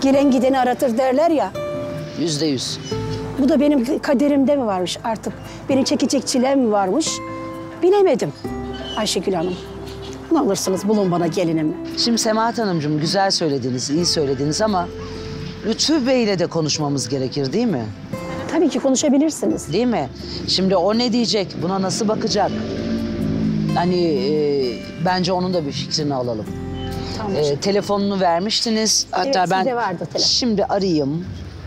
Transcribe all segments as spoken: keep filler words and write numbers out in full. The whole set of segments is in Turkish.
Gelen gideni aratır derler ya. Yüzde yüz. Bu da benim kaderimde mi varmış artık? Beni çekecek çilem mi varmış? Bilemedim Ayşegül Hanım. Ne olursunuz bulun bana gelinimi. Şimdi Semahat Hanımcığım güzel söylediniz, iyi söylediniz ama Lütfü Bey'le de konuşmamız gerekir değil mi? Tabii ki konuşabilirsiniz. Değil mi? Şimdi o ne diyecek, buna nasıl bakacak? Hani e, bence onun da bir fikrini alalım. Tamam. E, telefonunu vermiştiniz. Hatta Evet, ben sizde vardı telefon. şimdi arayayım.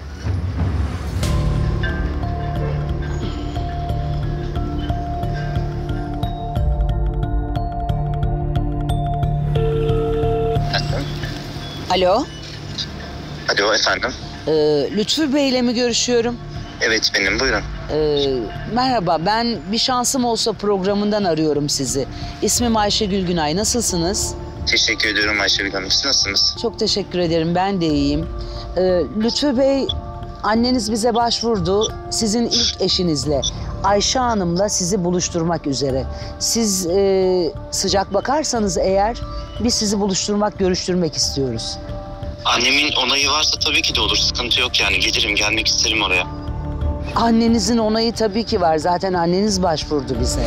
Alo. Alo efendim. Ee, Lütfü Bey'le mi görüşüyorum? Evet benim, buyurun. Ee, merhaba, ben Bir Şansım Olsa programından arıyorum sizi. İsmim Ayşegül Günay, nasılsınız? Teşekkür ediyorum Ayşegül Hanım. Siz nasılsınız? Çok teşekkür ederim, ben de iyiyim. Ee, Lütfü Bey, anneniz bize başvurdu. Sizin ilk eşinizle, Ayşe Hanım'la sizi buluşturmak üzere. Siz e, sıcak bakarsanız eğer, biz sizi buluşturmak, görüştürmek istiyoruz. Annemin onayı varsa tabii ki de olur. Sıkıntı yok yani. Gelirim, gelmek isterim oraya. Annenizin onayı tabii ki var. Zaten anneniz başvurdu bize.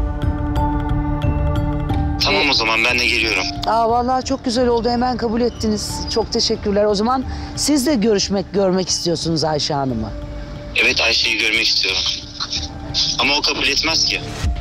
Tamam o zaman ben de geliyorum. Aa vallahi çok güzel oldu. Hemen kabul ettiniz. Çok teşekkürler. O zaman siz de görüşmek, görmek istiyorsunuz Ayşe Hanım'ı. Evet, Ayşe'yi görmek istiyorum. Ama o kabul etmez ki.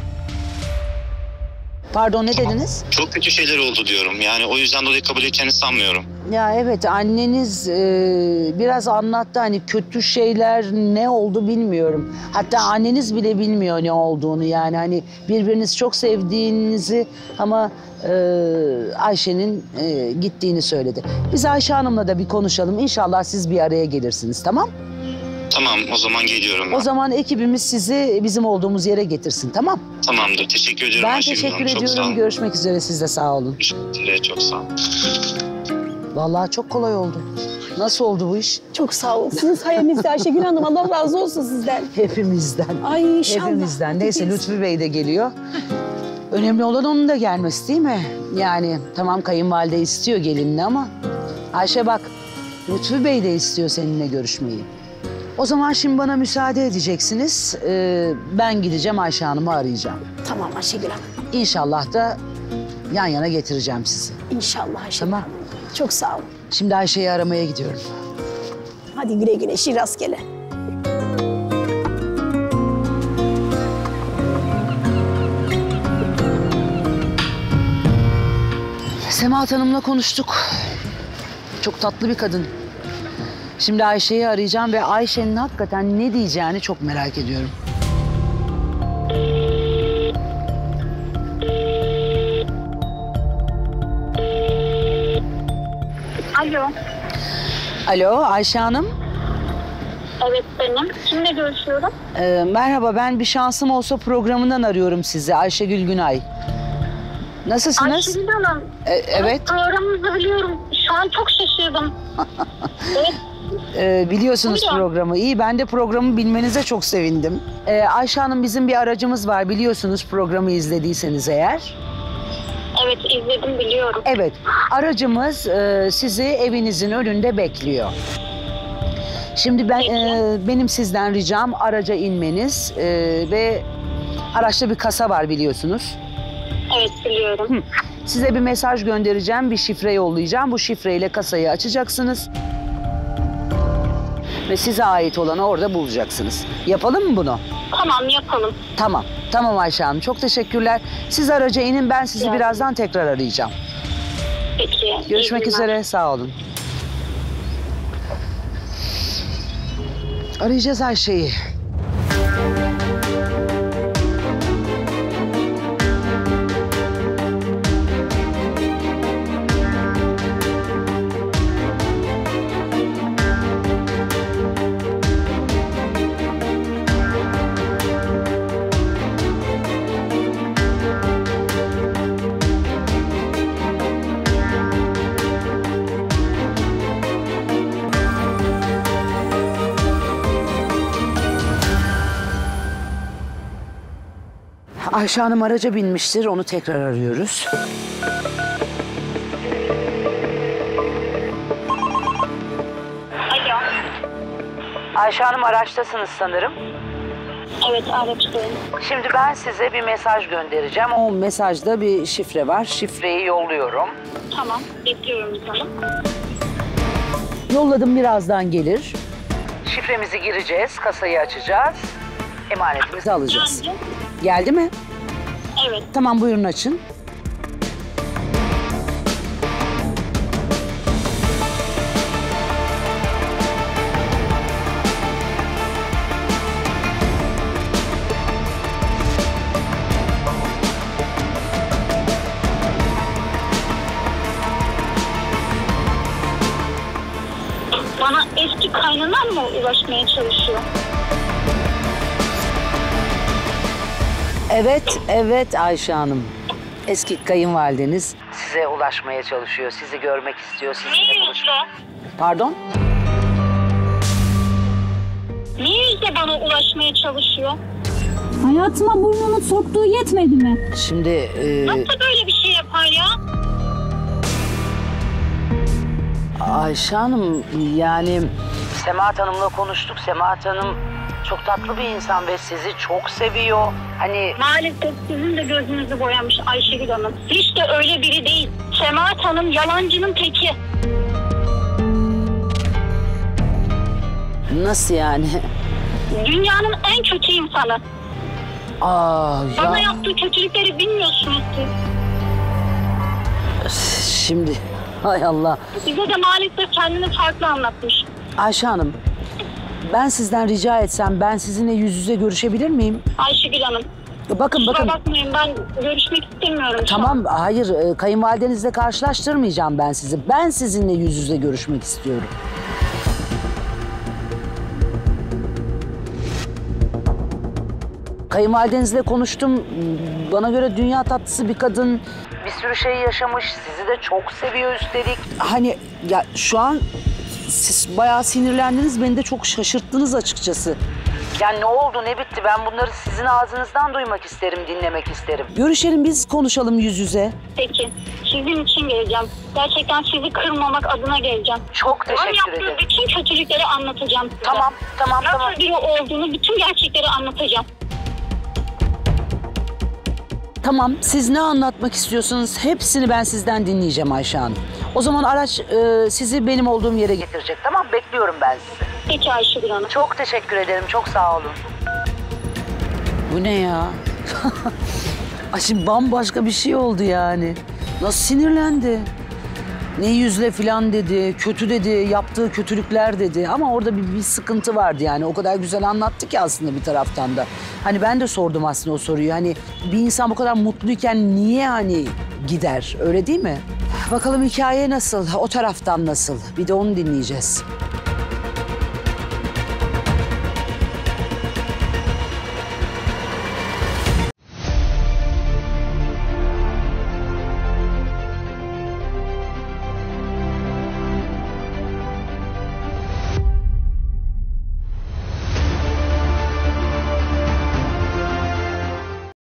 Pardon, ne dediniz? Çok kötü şeyler oldu diyorum. Yani o yüzden dolayı kabul edeceğini sanmıyorum. Ya evet, anneniz e, biraz anlattı. Hani kötü şeyler ne oldu bilmiyorum. Hatta anneniz bile bilmiyor ne olduğunu. Yani hani birbirinizi çok sevdiğinizi ama e, Ayşe'nin e, gittiğini söyledi. Biz Ayşe Hanım'la da bir konuşalım. İnşallah siz bir araya gelirsiniz, tamam? Tamam o zaman geliyorum ben. O zaman ekibimiz sizi bizim olduğumuz yere getirsin, tamam? Tamamdır. Teşekkür ediyorum Ben Ayşegül teşekkür Hanım. Çok sağ ediyorum. olun. Görüşmek üzere. Siz de sağ olun. Teşekkürler, çok sağ olun. Vallahi çok kolay oldu. Nasıl oldu bu iş? Çok sağ olun. Sizin sayenizde Ayşegül Hanım. Allah razı olsun sizden. Hepimizden. Ay inşallah. Hepimizden. Neyse Hepimiz. Lütfü Bey de geliyor. Önemli olan onun da gelmesi değil mi? Yani tamam kayınvalide istiyor gelinini ama... Ayşe bak, Lütfü Bey de istiyor seninle görüşmeyi. O zaman şimdi bana müsaade edeceksiniz. Ee, ben gideceğim Ayşe Hanım'ı arayacağım. Tamam Ayşegül Hanım. İnşallah da yan yana getireceğim sizi. İnşallah Ayşegül Tamam. Hanım. Çok sağ olun. Şimdi Ayşe'yi aramaya gidiyorum. Hadi güle güle, şi rastgele. Semahat Hanım'la konuştuk. Çok tatlı bir kadın. Şimdi Ayşe'yi arayacağım ve Ayşe'nin hakikaten ne diyeceğini çok merak ediyorum. Alo. Alo Ayşe Hanım. Evet benim. Kimle görüşüyorum? Ee, merhaba, ben Bir Şansım Olsa programından arıyorum sizi. Ayşegül Günay. Nasılsınız? Ayşegül Hanım. E, evet. Programınızı biliyorum. Şu an çok şaşırdım. Evet. Ee, biliyorsunuz Buyurun. programı. İyi, ben de programı bilmenize çok sevindim. Ee, Ayşe Hanım, bizim bir aracımız var. Biliyorsunuz programı izlediyseniz eğer. Evet izledim biliyorum. Evet, aracımız e, sizi evinizin önünde bekliyor. Şimdi ben e, benim sizden ricam araca inmeniz e, ve araçta bir kasa var biliyorsunuz. Evet biliyorum. Hı. Size bir mesaj göndereceğim, bir şifre yollayacağım. Bu şifreyle kasayı açacaksınız. Ve size ait olanı orada bulacaksınız. Yapalım mı bunu? Tamam yapalım. Tamam, tamam Ayşe Hanım. Çok teşekkürler. Siz araca inin, ben sizi Yani. birazdan tekrar arayacağım. Peki. Görüşmek iyi günler. üzere, sağ olun. Arayacağız Ayşe'yi. Ayşe Hanım araca binmiştir, onu tekrar arıyoruz. Ayşe Hanım araçtasınız sanırım. Evet, araçtayım. Şimdi ben size bir mesaj göndereceğim. O mesajda bir şifre var. Şifreyi yolluyorum. Tamam, bekliyorum canım. Yolladım, birazdan gelir. Şifremizi gireceğiz, kasayı açacağız. Emanetimizi alacağız. Geldi. Geldi mi? Evet. Tamam, buyurun açın. Bana eski kaynanan mı ulaşmaya çalışıyor? Evet, evet Ayşe Hanım. Eski kayınvalideniz size ulaşmaya çalışıyor, sizi görmek istiyor, Ne sizinle buluşmak. yüzle? Pardon? Ne yüzle bana ulaşmaya çalışıyor? Hayatıma burnunu soktuğu yetmedi mi? Şimdi e, Nasıl böyle bir şey yapar ya? Ayşe Hanım, yani Semahat Hanım'la konuştuk. Semahat Hanım çok tatlı bir insan ve sizi çok seviyor. Hani Maalesef sizin de gözünüzü boyamış Ayşegül Hanım. Hiç de öyle biri değil. Semahat Hanım yalancının teki. nasıl yani? Dünyanın en kötü insanı. Aa, Bana ya yaptığı kötülükleri bilmiyorsunuz siz. şimdi hay Allah. Bize de maalesef kendini farklı anlatmış. Ayşe Hanım, ben sizden rica etsem ben sizinle yüz yüze görüşebilir miyim? Ayşegül Hanım. Bakın Kusura bakın. bakmayın, ben görüşmek istemiyorum. şu an. Tamam, hayır, e, kayınvalidenizle karşılaştırmayacağım ben sizi. Ben sizinle yüz yüze görüşmek istiyorum. Kayınvalidenizle konuştum. Bana göre dünya tatlısı bir kadın. Bir sürü şey yaşamış. Sizi de çok seviyor üstelik. Hani ya şu an siz bayağı sinirlendiniz. Beni de çok şaşırttınız açıkçası. Yani ne oldu, ne bitti? Ben bunları sizin ağzınızdan duymak isterim, dinlemek isterim. Görüşelim, biz konuşalım yüz yüze. Peki. Sizin için geleceğim. Gerçekten sizi kırmamak adına geleceğim. Çok Onun teşekkür yaptığı ederim. bütün kötülükleri anlatacağım size. Tamam, tamam, Nasıl tamam. biri olduğunu, bütün gerçekleri anlatacağım. Tamam, siz ne anlatmak istiyorsunuz? Hepsini ben sizden dinleyeceğim Ayşe Hanım. O zaman araç e, sizi benim olduğum yere getirecek. Tamam, bekliyorum ben sizi. Peki Ayşegül Hanım. Çok teşekkür ederim, çok sağ olun. Bu ne ya? Ay şimdi bambaşka bir şey oldu yani. Nasıl sinirlendi? Ne yüzle falan dedi, kötü dedi, yaptığı kötülükler dedi. Ama orada bir, bir sıkıntı vardı yani. O kadar güzel anlattı ki aslında bir taraftan da. Hani ben de sordum aslında o soruyu. Hani bir insan bu kadar mutluyken niye hani gider? Öyle değil mi? Bakalım hikaye nasıl? O taraftan nasıl? Bir de onu dinleyeceğiz.